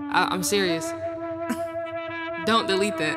I'm serious. Don't delete that.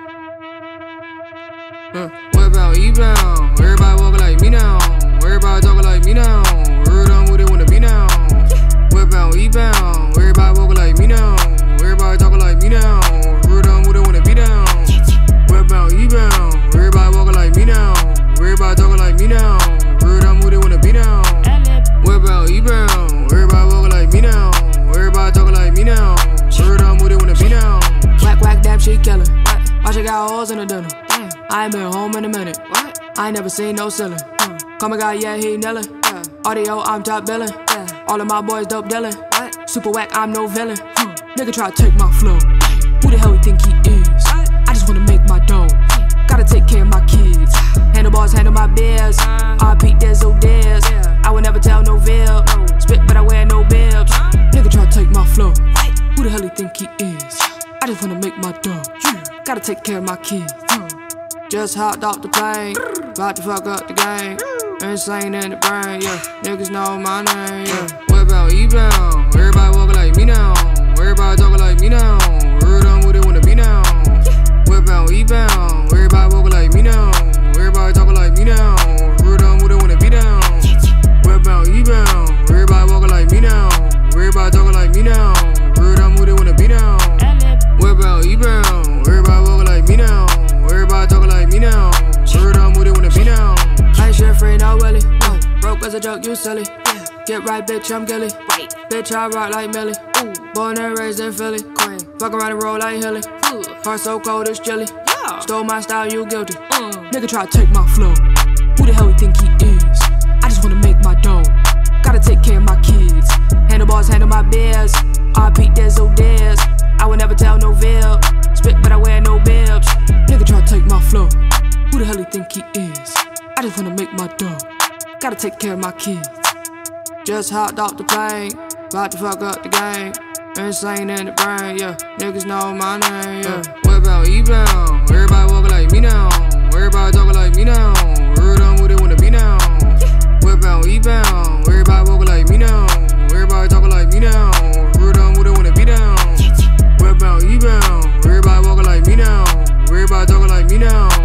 What about E-bound? Everybody walking like me now. Everybody talking like me now. Heard I'm with it when the beat now. What about E-bound? Everybody walking like me now. Everybody talking like me now. Heard I'm with it when the beat down. What about E-bound? Everybody walking like me now. Everybody talking like me now. Heard I'm with it when the beat down. What about E-bound? Everybody walking like me now. Everybody talking like me now. Heard I'm with it when the beat down. Whack, whack, damn, she killin'. Why she got holes in the dinner? I ain't been home in a minute. I ain't never seen no ceiling. Call my guy, yeah, he nailin'. Audio, I'm top billin'. All of my boys dope dealin'. Super whack, I'm no villain. Nigga try to take my flow. Who the hell he think he is? I just wanna make my dough. Gotta take care of my kids. Handle bars, handle my beers. RP, there's no dares. I would never tell no veil. Spit, but I wear no bibs. Nigga try to take my flow. Who the hell he think he is? I just wanna make my dough. Gotta take care of my kids. Just hopped off the plane, about to fuck up the game. Insane in the brain, yeah. Niggas know my name, yeah. What about E-bound? Everybody walking like me now. Everybody talking like me now. Heard I'm with it when the beat down. What about E-bound? Everybody walking like me now. Everybody talking like me now. Heard I'm with it when the beat down. What about E-bound? Everybody walking like me now. Everybody talking like me now. Heard I'm with it when the beat down. What about E-bound? Everybody walking like me now. Everybody talking like me now. Heard I'm with it when the beat down. I ain't shit free, no willy. Broke as a joke, you silly. Get right, bitch, I'm Gilly. Bitch, I rock like Millie. Born and raised in Philly. Fuck around and roll like Hilly. Heart so cold, it's chilly. Stole my style, you guilty. Nigga try to take my flow. Who the hell he think he is? I just wanna make my dough. Gotta take care of my kids. Handle bars, handle my beers. RP, there's no dares. I would never tell no veil. Spit, but I wear no bibs. Nigga try to take my flow. Who the hell he think he is? I just wanna make my dough. Gotta take care of my kids. Just hopped off the plane, about to fuck up the game. Insane in the brain, yeah. Niggas know my name, yeah. What about E-bound? Everybody walking like me now. Everybody talking like me now. Heard I'm with it when the beat down. What about E-bound? Everybody walking like me now. Everybody talking like me now. Heard I'm with it when the beat down. What about E-bound? Everybody walking like me now. Everybody talking like me now.